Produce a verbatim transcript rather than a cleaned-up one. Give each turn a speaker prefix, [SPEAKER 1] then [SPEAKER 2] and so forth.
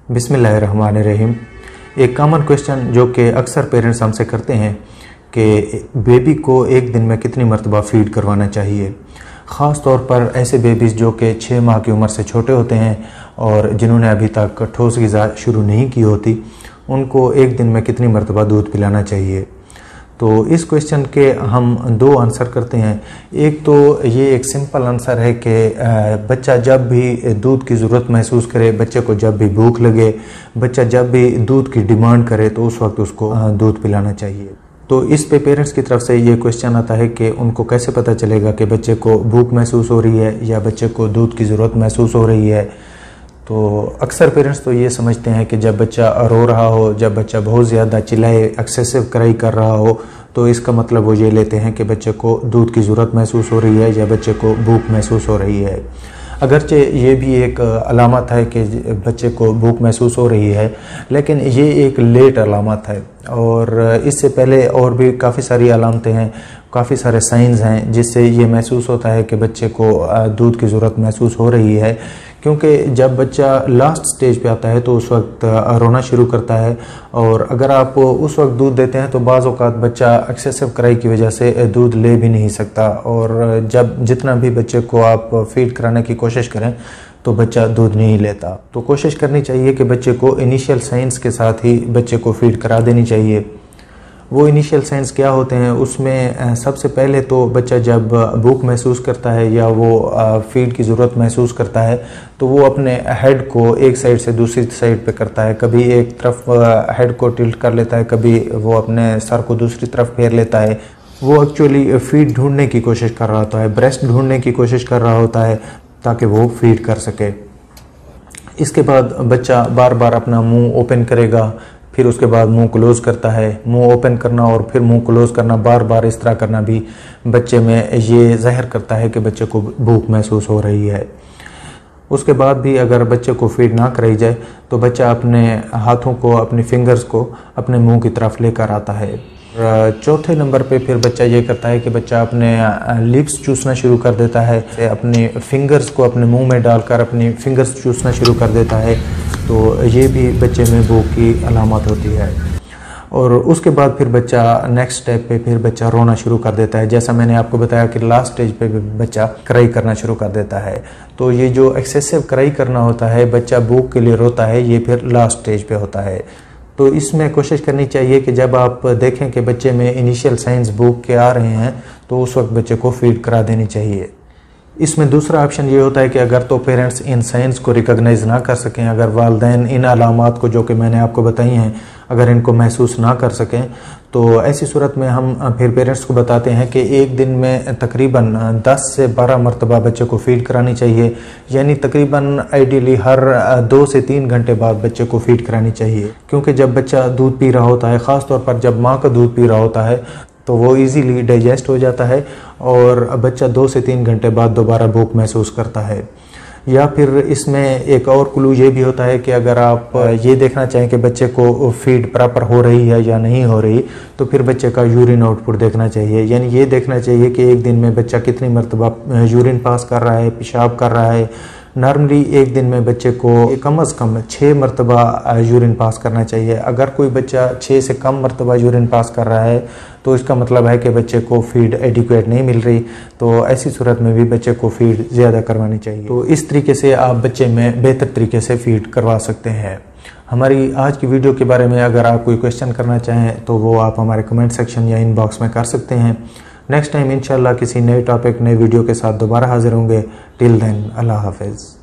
[SPEAKER 1] बिस्मिल्लाहिर्रहमानिर्रहीम। एक common question जो कि अक्सर पेरेंट्स हमसे करते हैं कि बेबी को एक दिन में कितनी मरतबा फ़ीड करवाना चाहिए। ख़ास तौर पर ऐसे बेबीज़ जो कि छः माह की उम्र से छोटे होते हैं और जिन्होंने अभी तक ठोस ग़िज़ा शुरू नहीं की होती, उनको एक दिन में कितनी मरतबा दूध पिलाना चाहिए। तो इस क्वेश्चन के हम दो आंसर करते हैं। एक तो ये एक सिंपल आंसर है कि बच्चा जब भी दूध की ज़रूरत महसूस करे, बच्चे को जब भी भूख लगे, बच्चा जब भी दूध की डिमांड करे तो उस वक्त उसको दूध पिलाना चाहिए। तो इस पे पेरेंट्स की तरफ से ये क्वेश्चन आता है कि उनको कैसे पता चलेगा कि बच्चे को भूख महसूस हो रही है या बच्चे को दूध की ज़रूरत महसूस हो रही है। तो अक्सर पेरेंट्स तो ये समझते हैं कि जब बच्चा रो रहा हो, जब बच्चा बहुत ज़्यादा चिल्लाए, एक्सेसिव क्राई कर रहा हो, तो इसका मतलब वो ये लेते हैं कि बच्चे को दूध की ज़रूरत महसूस हो रही है या बच्चे को भूख महसूस हो रही है। अगरचे ये भी एक अलामत है कि बच्चे को भूख महसूस हो रही है, लेकिन ये एक लेट अलामत है और इससे पहले और भी काफ़ी सारी अलामतें हैं, काफ़ी सारे साइंस हैं जिससे ये महसूस होता है कि बच्चे को दूध की ज़रूरत महसूस हो रही है। क्योंकि जब बच्चा लास्ट स्टेज पे आता है तो उस वक्त रोना शुरू करता है और अगर आप उस वक्त दूध देते हैं तो बाज़ औक़ात बच्चा एक्सेसिव क्राई की वजह से दूध ले भी नहीं सकता और जब जितना भी बच्चे को आप फीड कराने की कोशिश करें तो बच्चा दूध नहीं लेता। तो कोशिश करनी चाहिए कि बच्चे को इनिशियल साइंस के साथ ही बच्चे को फीड करा देनी चाहिए। वो इनिशियल साइंस क्या होते हैं, उसमें सबसे पहले तो बच्चा जब भूख महसूस करता है या वो फीड की ज़रूरत महसूस करता है तो वो अपने हेड को एक साइड से दूसरी साइड पे करता है। कभी एक तरफ हेड को टिल्ट कर लेता है, कभी वो अपने सर को दूसरी तरफ फेर लेता है। वो एक्चुअली फीड ढूंढने की कोशिश कर रहा होता है, ब्रेस्ट ढूंढने की कोशिश कर रहा होता है ताकि वो फीड कर सके। इसके बाद बच्चा बार बार अपना मुँह ओपन करेगा, फिर उसके बाद मुंह क्लोज़ करता है। मुंह ओपन करना और फिर मुंह क्लोज़ करना, बार बार इस तरह करना भी बच्चे में ये ज़ाहिर करता है कि बच्चे को भूख महसूस हो रही है। उसके बाद भी अगर बच्चे को फीड ना कराई जाए तो बच्चा अपने हाथों को, अपनी फिंगर्स को अपने मुंह की तरफ लेकर आता है। चौथे नंबर पे फिर बच्चा ये करता है कि बच्चा अपने लिप्स चूसना शुरू कर देता है, अपने फिंगर्स को अपने मुंह में डालकर अपनी फिंगर्स चूसना शुरू कर देता है। तो ये भी बच्चे में भूख की अलामत होती है। और उसके बाद फिर बच्चा नेक्स्ट स्टेप पे फिर बच्चा रोना शुरू कर देता है। जैसा मैंने आपको बताया कि लास्ट स्टेज पे बच्चा क्राई करना शुरू कर देता है। तो ये जो एक्सेसिव क्राई करना होता है, बच्चा भूख के लिए रोता है, ये फिर लास्ट स्टेज पे होता है। तो इसमें कोशिश करनी चाहिए कि जब आप देखें कि बच्चे में इनिशियल साइंस भूख के आ रहे हैं तो उस वक्त बच्चे को फीड करा देनी चाहिए। इसमें दूसरा ऑप्शन ये होता है कि अगर तो पेरेंट्स इन साइंस को रिकॉग्नाइज ना कर सकें, अगर वालिदैन इन अलामात को जो कि मैंने आपको बताई हैं अगर इनको महसूस ना कर सकें, तो ऐसी सूरत में हम फिर पेरेंट्स को बताते हैं कि एक दिन में तकरीबन दस से बारह मरतबा बच्चे को फीड करानी चाहिए। यानी तकरीबन आइडियली हर दो से तीन घंटे बाद बच्चे को फीड करानी चाहिए। क्योंकि जब बच्चा दूध पी रहा होता है, ख़ास तौर पर जब माँ का दूध पी रहा होता है, तो वो इजीली डाइजेस्ट हो जाता है और बच्चा दो से तीन घंटे बाद दोबारा भूख महसूस करता है। या फिर इसमें एक और क्लू ये भी होता है कि अगर आप ये देखना चाहें कि बच्चे को फीड प्रॉपर हो रही है या नहीं हो रही, तो फिर बच्चे का यूरिन आउटपुट देखना चाहिए। यानी ये देखना चाहिए कि एक दिन में बच्चा कितनी मरतबा यूरिन पास कर रहा है, पेशाब कर रहा है। नॉर्मली एक दिन में बच्चे को कम अज़ कम छः मरतबा यूरिन पास करना चाहिए। अगर कोई बच्चा छः से कम मरतबा यूरिन पास कर रहा है तो इसका मतलब है कि बच्चे को फीड एडिक्वेट नहीं मिल रही। तो ऐसी सूरत में भी बच्चे को फीड ज़्यादा करवानी चाहिए। तो इस तरीके से आप बच्चे में बेहतर तरीके से फीड करवा सकते हैं। हमारी आज की वीडियो के बारे में अगर आप कोई क्वेश्चन करना चाहें तो वो आप हमारे कमेंट सेक्शन या इनबॉक्स में कर सकते हैं। नेक्स्ट टाइम इंशाल्लाह किसी नए टॉपिक, नए वीडियो के साथ दोबारा हाजिर होंगे। टिल देन, अल्लाह हाफिज़।